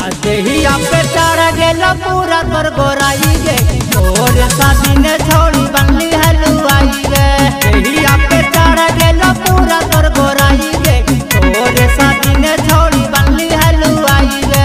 देहिया पे चढ़ गेला पूरा तोर गोराई गे, तोर शादी ने छोड़ी बनली हलवाई गे। देहिया पे चढ़ गेला पूरा तोर गोराई गे, तोर शादी ने छोड़ी बनली हलवाई गे।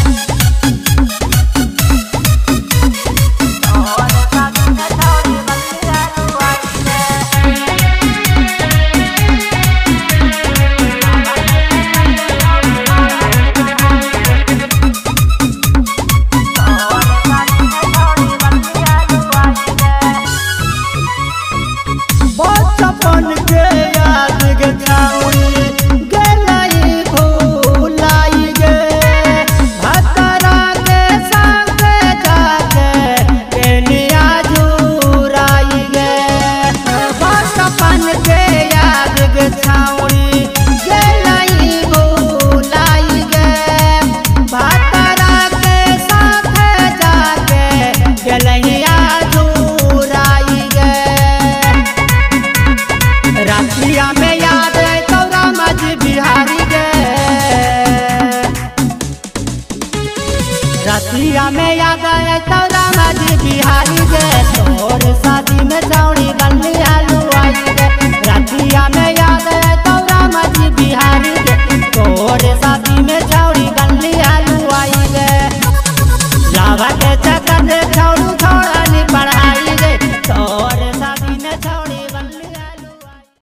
बचपन के याद गे छाउनी गेलाई भुलाई गे, भतरा के संग जाके केनिया जुराई गे। बचपन के याद गे छाउनी गेलाई भुलाई गे, भतरा के संग जाके केनिया जुराई गे। रातिया में याद है तो रामज बिहारी गे, रातिया में याद है तो रामज बिहारी गे। तोर